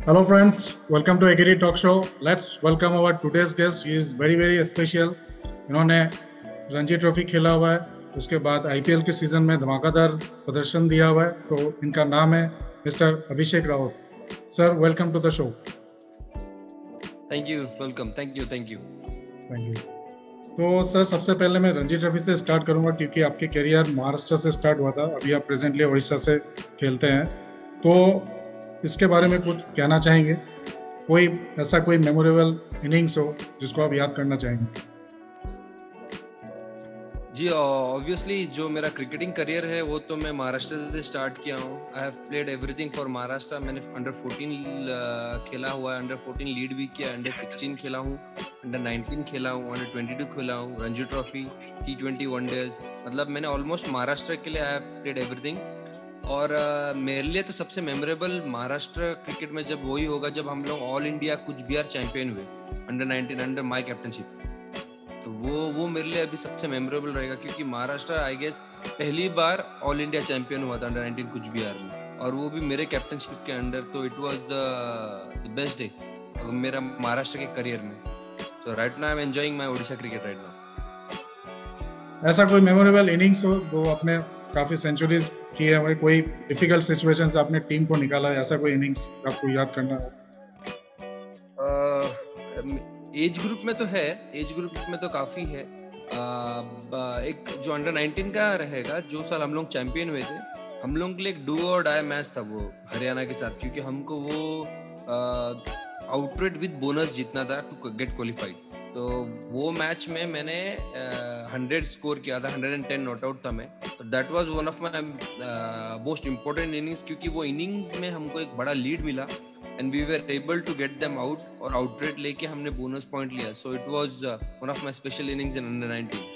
Hello friends, welcome to Agri Talk Show. Let's welcome our today's guest. He is very special. इन्होंने Ranji trophy खेला हुआ है, उसके बाद आईपीएल के सीजन में धमाकेदार प्रदर्शन दिया हुआ है। तो इनका नाम है mister Abhishek Rawat. Sir, welcome to the show. Thank you, welcome, thank you. Thank you. तो सर, सबसे पहले मैं रणजी ट्रॉफी से स्टार्ट करूंगा क्योंकि आपके करियर महाराष्ट्र से स्टार्ट हुआ था, अभी आप प्रेजेंटली उड़ीसा से खेलते हैं। तो इसके बारे में कुछ कहना चाहेंगे? कोई मेमोरेबल इनिंग्स हो जिसको आप याद करना चाहेंगे? जी, ऑब्वियसली जो मेरा क्रिकेटिंग करियर है वो तो मैं महाराष्ट्र से स्टार्ट किया हूँ। I have played everything for Maharashtra. मैंने अंडर 14 खेला हुआ है, अंडर 14 लीड भी किया, अंडर 16 खेला हूँ, अंडर 19 खेला हूँ, अंडर 22 खेला हूँ, रणजी ट्रॉफी, T20 वनडेज, मतलब मैंने ऑलमोस्ट महाराष्ट्र के लिए आई हैव प्लेड एवरीथिंग। और मेरे लिए तो सबसे मेमोरेबल महाराष्ट्र क्रिकेट में जब वही होगा जब हम लोग ऑल इंडिया कुछ बिहार चैंपियन हुए अंडर 19 अंडर माय कैप्टनशिप। तो वो मेरे लिए अभी सबसे मेमोरेबल रहेगा क्योंकि महाराष्ट्र आई गेस पहली बार ऑल इंडिया चैंपियन हुआ था अंडर 19 कुछ बिहार में, और वो भी मेरे कैप्टनशिप के अंडर। तो it was the best day मेरा महाराष्ट्र के करियर में। So right now I am enjoying my Odisha cricket right now. ऐसा कोई मेमोरेबल इनिंग्स हो जो आपने काफी सेंचुरीज की है, कोई डिफिकल्ट सिचुएशन से आपने टीम को निकाला है, ऐसा कोई इनिंग्स आपको याद करना हो? एज ग्रुप में तो है, एज ग्रुप में तो काफी है। एक जो अंडर 19 का रहेगा, जो साल हम लोग चैंपियन हुए थे, हम लोग के लिए एक डू और डाई मैच था वो हरियाणा के साथ, क्योंकि हमको वो आउटरेट विद बोनस जीतना था टू गेट क्वालिफाइड। तो वो मैच में मैंने 100 स्कोर किया था, 110 नॉट आउट था मैं। तो that was one of my most important innings, क्योंकि वो इनिंग्स में हमको एक बड़ा लीड मिला and we were able to get them out, और आउटरेट लेके हमने बोनस पॉइंट लिया। So it was one of my special innings in under 19।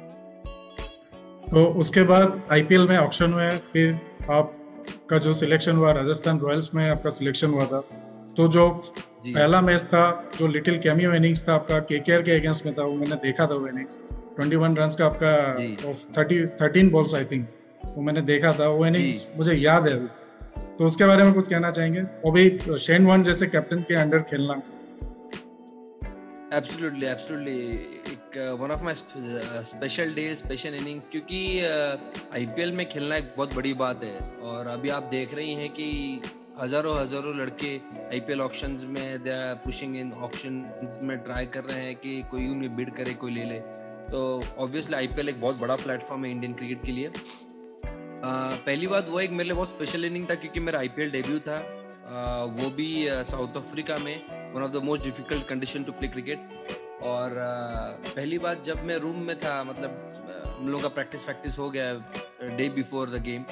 तो उसके बाद आईपीएल में ऑक्शन हुए, फिर आपका जो सिलेक्शन हुआ राजस्थान रॉयल्स में आपका सिलेक्शन हुआ था। तो जो पहला मैच था, जो लिटिल कैमियो इनिंग्स था आपका केकेआर के अगेंस्ट में था, वो मैंने देखा था। वो इनिंग्स 21 रन का आपका ऑफ 13 बॉल्स आई थिंक, वो मैंने देखा था। वो इनिंग्स मुझे याद है। तो उसके बारे में कुछ कहना चाहेंगे? और भी शेन वॉर्न जैसे कैप्टन के अंडर खेलना। एब्सोल्युटली एक one of my special day, special innings, क्योंकि आईपीएल में खेलना एक बहुत बड़ी बात है। और अभी आप देख रही हैं कि हजारों लड़के आईपीएल ऑक्शंस में they are pushing in, auctions में ट्राई कर रहे हैं कि कोई उन्हें बिड करे, कोई ले ले। तो ऑब्वियसली आईपीएल एक बहुत बड़ा प्लेटफॉर्म है इंडियन क्रिकेट के लिए। पहली बात वो एक मेरे लिए बहुत स्पेशल इनिंग था क्योंकि मेरा आईपीएल डेब्यू था, वो भी साउथ अफ्रीका में, one of the most difficult condition to play cricket. और पहली बात जब मैं रूम में था, मतलब हम लोगों का प्रैक्टिस हो गया day before the game,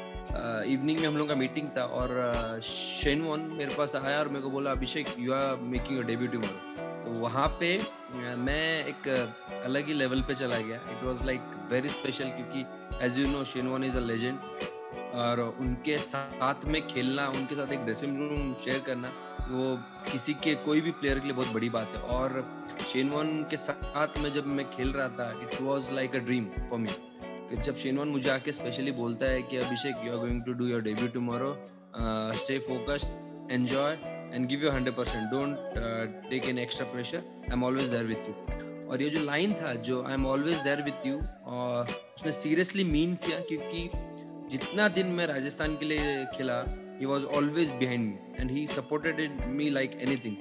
evening में हम लोगों का मीटिंग था, और शेन वॉर्न मेरे पास आया और मेरे को बोला, Abhishek you are making your debut tomorrow. तो वहाँ पे मैं एक अलग ही लेवल पे चला गया। It was like very special क्योंकि as you know Shane Warne is a legend, और उनके साथ में खेलना, उनके साथ एक ड्रेसिंग रूम शेयर करना, वो किसी के कोई भी प्लेयर के लिए बहुत बड़ी बात है। और शेन वॉर्न के साथ में जब मैं खेल रहा था, it was like a dream for me. फिर जब शेन वॉर्न मुझे आके स्पेशली बोलता है कि Abhishek you are going to do your debut tomorrow, stay focused, enjoy and give your 100%, don't take any extra pressure, I am always there with you. और ये जो लाइन था, जो I am always there with you, और उसने seriously mean किया, क्योंकि जितना दिन मैं राजस्थान के लिए खेला, he was always behind me and he supported me like anything।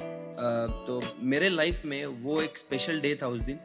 तो मेरे लाइफ में वो एक स्पेशल डे था उस दिन।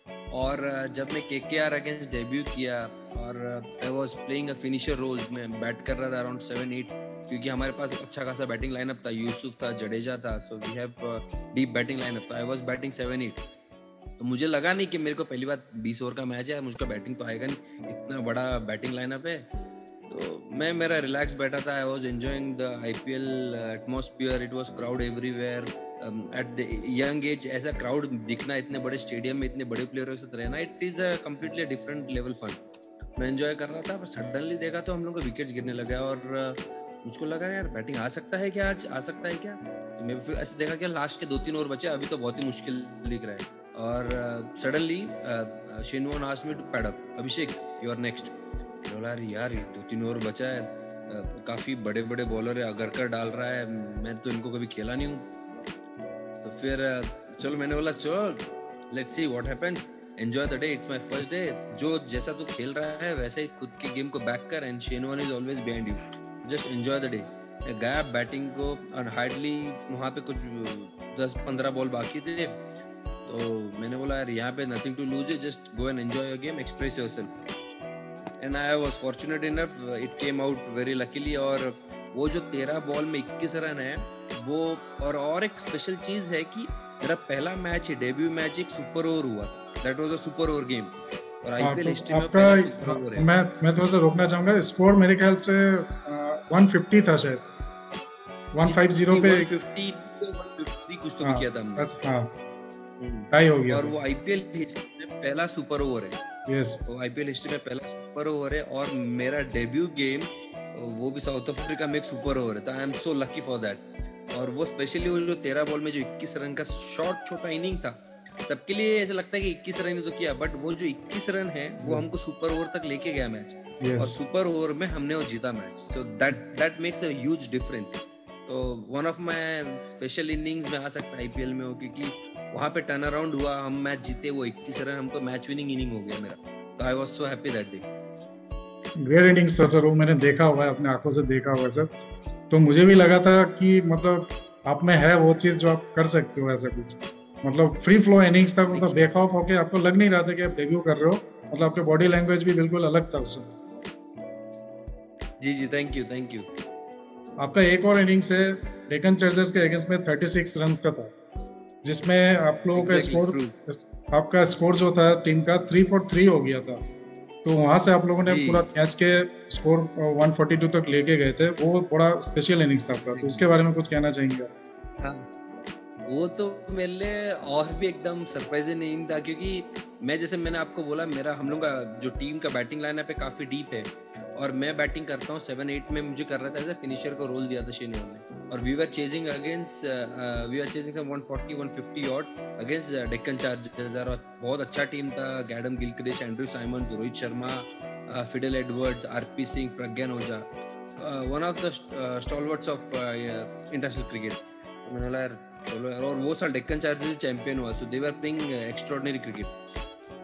और जब मैं केकेआर अगेंस्ट डेब्यू किया और I was playing a finisher role, मैं बैट कर रहा था अराउंड 7-8, क्योंकि हमारे पास अच्छा खासा बैटिंग लाइनअप था, यूसुफ था, जडेजा था, so we have deep batting lineup. तो आई वाज बैटिंग 7-8। तो मुझे लगा नहीं कि मेरे को पहली बार 20 ओवर का मैच है, मुझको बैटिंग तो आएगा नहीं, इतना बड़ा बैटिंग लाइनअप है। तो मैं मेरा रिलैक्स बैठा था, I was enjoying the IPL atmosphere, it was crowd everywhere. At the young age ऐसा क्राउड दिखना, इतने बड़े स्टेडियम में इतने बड़े प्लेयरों के साथ रहना, it is a completely different level fun. मैं एंजॉय कर रहा था, पर सडनली देखा तो हम लोग को विकेट्स गिरने लगा, और मुझको लगा यार बैटिंग आ सकता है क्या, आज आ सकता है क्या। तो मैं फिर ऐसे देखा कि लास्ट के 2-3 ओवर बचे, अभी तो बहुत ही मुश्किल दिख रहा है। और suddenly Shane Warne asked me to pad up, Abhishek you are next. बोला यार 2-3 ओवर बचा है, काफी बड़े बड़े बॉलर है, अगरकर डाल रहा है, मैं तो इनको कभी खेला नहीं हूँ। तो फिर चलो मैंने बोला चलो let's see what happens, enjoy the day, it's my first day, जो जैसा तू खेल रहा है वैसे ही खुद की गेम को बैक कर, and Shane Warne is always behind you, just enjoy the day. मैं गया बैटिंग को और हार्डली वहाँ पे कुछ 10-15 बॉल बाकी थे, तो मैंने बोला यार यहाँ पे nothing to lose, just go and enjoy your game, express yourself. And I was fortunate enough, it came out very luckily. और वो जो 13 बॉल में 21 रन है वो, और एक स्पेशल चीज है कि मेरा पहला मैच ही, डेब्यू मैच एक सुपर ओवर हुआ, that was a super over game, और आईपीएल हिस्ट्री में पहला सुपर ओवर है। मैं थोड़ा सा रोकना चाहूंगा, स्कोर मेरे ख्याल से 150 था शायद, 150 पे 150 कुछ तो भी किया था हमने। हाँ, टाई हो गया। और वो आईपीएल हिस्ट्री में पहला सुपर ओवर है। यस, वो आईपीएल हिस्ट्री में पहला सुपर ओवर है, और मेरा डेब्यू गेम वो भी साउथ अफ्रीका में एक सुपर ओवर है, तो I am so lucky for that. और वो स्पेशली वो जो 13 बॉल में जो 21 रन का शॉर्ट छोटा इनिंग था, सबके लिए ऐसा लगता है कि 21 रन ही तो किया, बट वो जो 21 रन है वो हमको सुपर ओवर तक लेके गया मैच, और सुपर ओवर में हमने वो जीता match, so that makes a huge difference. तो one of my special innings में आ सकता है आईपीएल में वो, क्योंकि वहां पे टर्न अराउंड हुआ, हम मैच जीते, वो 21 रन हमको मैच विनिंग इनिंग हो गया मेरा, तो I was so happy that day. Great innings था सर, वो मैंने देखा हुआ है, अपने आंखों से देखा हुआ है सर, तो मुझे भी लगा था कि मतलब आप में है वो चीज जो आप कर सकते हो ऐसा कुछ, मतलब फ्री फ्लो इनिंग्स था, मतलब बैक ऑफ होके आपको लग नहीं रहा था कि आप डेब्यू कर रहे हो, मतलब आपके बॉडी लैंग्वेज भी बिल्कुल अलग था उससे। जी थैंक यू। आपका एक और इनिंग्स है डेक्कन चार्जर्स के अगेंस्ट में 36 रन्स का था, जिसमें आप लोगों का स्कोर, आपका स्कोर जो था टीम का 3 for 3 हो गया था, तो वहां से आप लोगों ने पूरा मैच के स्कोर 142 तक लेके गए थे, वो बड़ा स्पेशल इनिंग्स था आपका, तो उसके बारे में कुछ कहना चाहेंगे? हाँ, वो तो मेरे लिए और भी एकदम सरप्राइजिंग इनिंग था, क्योंकि मैंने आपको बोला, मेरा हम लोग का जो टीम का बैटिंग लाइनअप है काफी डीप है, और मैं बैटिंग करता हूँ 7-8 में, मुझे कर रहा था एज अ फिनिशर को रोल दिया था शेन वॉर्न ने, और we were chasing some 140-150 odd against Deccan Chargers, और बहुत अच्छा टीम था, Adam Gilchrist, Andrew Symonds, Rohit Sharma, Fidel Edwards, R P Singh, Pragyan Ojha, one of the stalwarts of international cricket. मैंने बोला यार चलो यार, और वो साल डेक्कन चार्जर्स चैंपियन हुआ, so they were playing extraordinary cricket.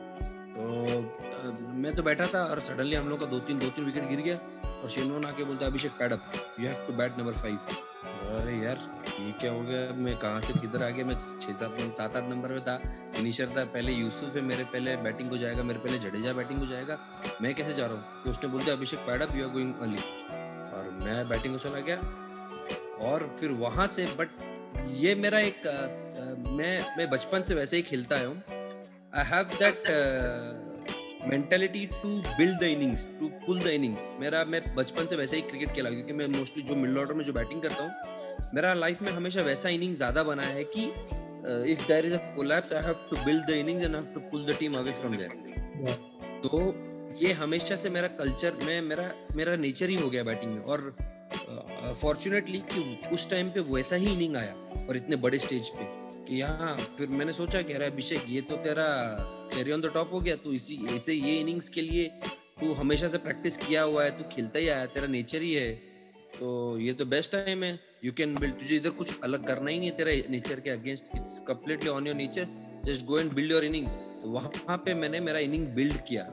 तो मैं तो बैठा था, और सडनली हम लोग का 2-3 विकेट गिर गया, और शेन वॉर्न आके बोलता Abhishek pad up, you have to bat number 5। अरे यार ये क्या हो गया, मैं कहाँ से किधर आ गया, मैं 7-8 नंबर में था, फिनिशर था, पहले यूसुफ है मेरे पहले बैटिंग को जाएगा, मेरे पहले जडेजा बैटिंग को जाएगा, मैं कैसे जा रहा हूँ? तो उसने बोलते Abhishek pad up, you are going early, और मैं बैटिंग को चला गया, और फिर वहां से, बट ये मेरा एक मैं बचपन से वैसे ही खेलता आया हूँ, I have that mentality to build the innings, to pull the innings. मैं बचपन से वैसे ही क्रिकेट खेला, क्योंकि मैं मोस्टली जो मिडिल ऑर्डर में जो बैटिंग करता हूँ, मेरा लाइफ में हमेशा वैसा इनिंग ज्यादा बना है कि if there is a collapse I have to build the innings and I have to pull the team away from there. तो ये हमेशा से मेरा कल्चर में, मेरा नेचर ही हो गया बैटिंग में, और फॉर्चुनेटली कि उस टाइम पे वैसा ही इनिंग आया, और इतने बड़े स्टेज पे, कि यहाँ फिर मैंने सोचा कि अरे अभिषेक ये तो तेरा चेरी ऑन द टॉप हो गया, तू ऐसे ये इनिंग्स के लिए तू हमेशा से प्रैक्टिस किया हुआ है, तू खेलता ही आया, तेरा नेचर ही है, तो ये तो बेस्ट टाइम है, यू कैन बिल्ड, तुझे इधर कुछ अलग करना ही नहीं है तेरा नेचर के against, it's completely on your nature, just go and build your innings. तो वहां पे मैंने मेरा इनिंग बिल्ड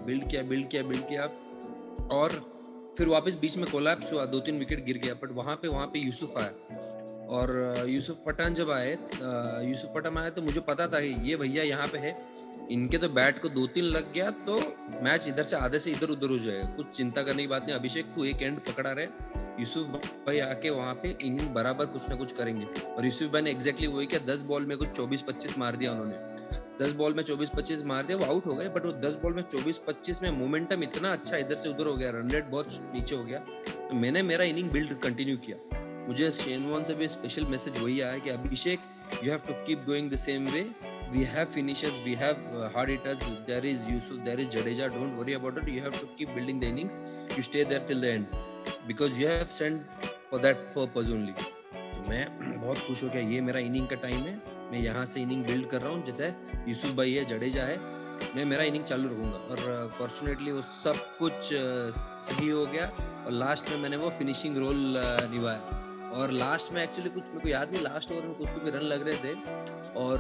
किया, और फिर वापस बीच में कोलैप्स हुआ, 2-3 विकेट गिर गया, बट वहां पे यूसुफ आया, और यूसुफ पठान जब आए, यूसुफ पठान आया तो मुझे पता था कि ये भैया यहाँ पे है, इनके तो बैट को 2-3 लग गया तो मैच इधर से आधे से इधर उधर हो जाएगा, कुछ चिंता करने की बात नहीं, अभिषेक तू एक एंड पकड़ा रहे, यूसुफ भाई आके वहाँ पे इनिंग बराबर कुछ ना कुछ करेंगे। और यूसुफ भाई ने एग्जैक्टली वही किया, 10 बॉल में कुछ 24-25 मार दिया उन्होंने, 10 बॉल में 24-25 मार दिया, वो आउट हो गए, बट वो 10 बॉल में 24-25 में मोमेंटम इतना अच्छा इधर से उधर हो गया, रन रेट बहुत नीचे हो गया, तो मैंने मेरा इनिंग बिल्ड कंटिन्यू किया। मुझे शेन वॉर्न से भी स्पेशल मैसेज वही आया कि Abhishek you have to keep going the same way, we have finishers, we have hard hitters, there is Yusuf, there is Jadeja, don't worry about it, you have to keep building the innings, you stay there till the end because you have sent for that purpose only। तो मैं बहुत खुश हो गया, ये मेरा inning का time है, मैं यहाँ से इनिंग बिल्ड कर रहा हूँ, जैसे यूसुफ भाई है, जडेजा है, मैं मेरा इनिंग चालू रखूंगा, और फॉर्चुनेटली वो सब कुछ सही हो गया, और लास्ट में मैंने वो फिनिशिंग रोल निभाया। और लास्ट में एक्चुअली कुछ मेरे को याद नहीं, लास्ट ओवर में कुछ तो भी रन लग रहे थे, और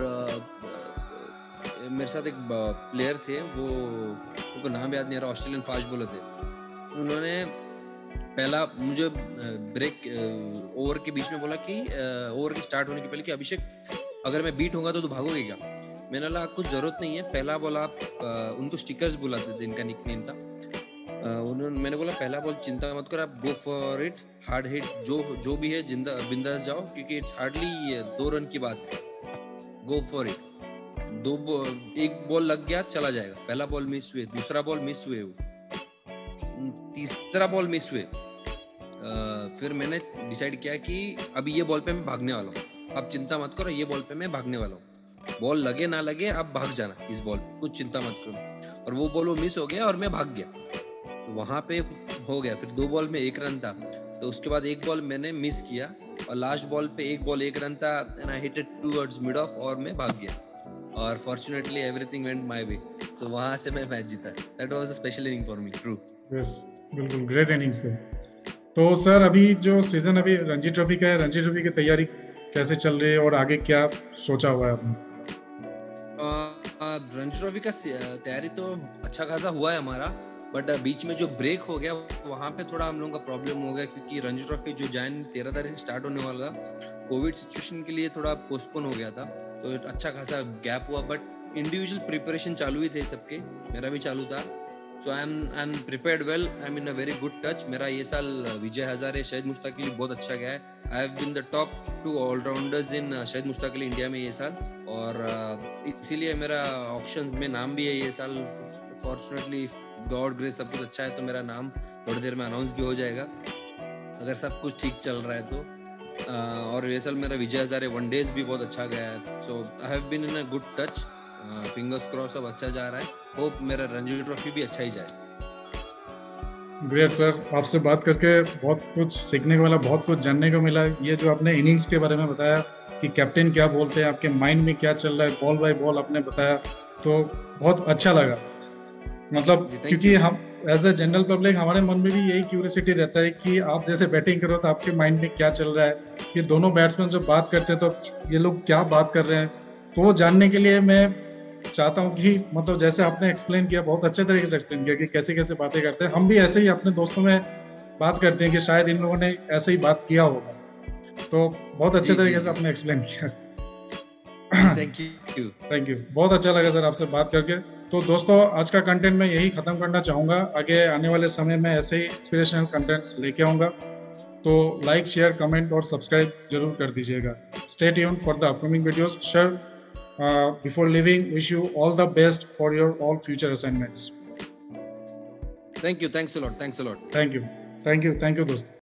मेरे साथ एक प्लेयर थे, वो उनको नाम याद नहीं आ रहा, ऑस्ट्रेलियन फास्ट बॉलर थे। उन्होंने पहला मुझे ब्रेक ओवर के बीच में बोला कि ओवर के स्टार्ट होने के पहले कि अभिषेक अगर मैं बीट होऊंगा तो तू भागोगे क्या? मैंने बोला कुछ जरूरत नहीं है, पहला बॉल आप उनको स्टिकर्स बुलाते थे, इनका निकनेम था। मैंने बोला पहला बॉल चिंता मत कर, आप go for it, hard hit जो भी है बिंदास जाओ, क्योंकि इट्स हार्डली 2 रन की बात है, गो फॉर इट। एक बॉल लग गया चला जाएगा, पहला बॉल मिस हुए, दूसरा बॉल मिस हुए, तीसरा बॉल मिस हुए। फिर मैंने डिसाइड किया कि अभी ये बॉल पे मैं भागने वाला हूँ, आप चिंता मत करो, ये बॉल पे मैं भागने वाला हूँ, बॉल लगे ना लगे आप भाग जाना इस बॉल पे, कुछ चिंता मत करो। और वो बॉल वो मिस हो गया और मैं भाग गया, तो वहां पे हो गया। फिर 2 बॉल में 1 रन था, तो उसके बाद 1 बॉल मैंने मिस किया, और लास्ट बॉल पे 1 बॉल 1 रन था, and I hit it towards mid off, और मैं भाग गया, और fortunately everything went my way, so वहां से मैं मैच जीता। That was a special inning for me, true. Yes, बिल्कुल ग्रेट इनिंग्स थे। तो सर अभी जो सीजन अभी रणजी ट्रॉफी का है, रणजी ट्रॉफी की तैयारी कैसे चल रही है और आगे क्या सोचा हुआ है आपने? रणजी ट्रॉफी का तैयारी तो अच्छा खासा हुआ है हमारा, बट बीच में जो ब्रेक हो गया वहाँ पे थोड़ा हम लोगों का प्रॉब्लम हो गया, क्योंकि रणजी ट्रॉफी जो जैन 13 तारीख से स्टार्ट होने वाला था, कोविड सिचुएशन के लिए थोड़ा पोस्टपोन हो गया था, तो अच्छा खासा गैप हुआ। बट इंडिविजुअल प्रिपरेशन चालू ही थे सबके, मेरा भी चालू था, so I am prepared well, I am in a very good touch. मेरा ये साल विजय हजारे, शाहिद मुश्ताक अली बहुत अच्छा गया है, I have been the top 2 allrounders in Shahid Mushtaq Ali India में ये साल, और इसीलिए मेरा ऑप्शन में नाम भी है ये साल। फॉर्चुनेटली गॉड ग्रेस सब कुछ अच्छा है, तो मेरा नाम थोड़ी देर में अनाउंस भी हो जाएगा, अगर सब कुछ ठीक चल रहा है तो। और ये साल मेरा विजय हजारे वनडेज भी बहुत अच्छा गया है, so I have been in a good touch, fingers cross सब अच्छा जा रहा है, होप मेरा रणजी ट्रॉफी भी अच्छा ही जाए। ग्रेट सर, आपसे बात करके बहुत कुछ सीखने को मिला, बहुत कुछ जानने को मिला। ये जो आपने इनिंग्स के बारे में बताया कि कैप्टन क्या बोलते हैं, आपके माइंड में क्या चल रहा है, बॉल बाय बॉल आपने बताया, तो बहुत अच्छा लगा। मतलब क्योंकि हम एज ए जनरल पब्लिक हमारे मन में भी यही क्यूरियोसिटी रहता है कि आप जैसे बैटिंग करो तो आपके माइंड में क्या चल रहा है, ये दोनों बैट्समैन जब बात करते हैं तो ये लोग क्या बात कर रहे हैं, तो वो जानने के लिए मैं चाहता हूँ कि मतलब जैसे आपने एक्सप्लेन किया, बहुत अच्छे तरीके से एक्सप्लेन किया कि कैसे कैसे बातें करते हैं, हम भी ऐसे ही अपने दोस्तों में बात करते हैं कि शायद इन लोगों ने ऐसे ही बात किया होगा, तो बहुत अच्छे तरीके से आपने एक्सप्लेन किया। थैंक यू, बहुत अच्छा लगा सर आपसे बात करके। तो दोस्तों आज का कंटेंट मैं यही खत्म करना चाहूँगा, आगे आने वाले समय में ऐसे ही इंस्पिरेशनल कंटेंट्स लेके आऊँगा, तो लाइक शेयर कमेंट और सब्सक्राइब जरूर कर दीजिएगा। Stay tuned for the upcoming videos. Sir before leaving, wish you all the best for your all future assignments. Thank you, thanks a lot. Thank you दोस्त।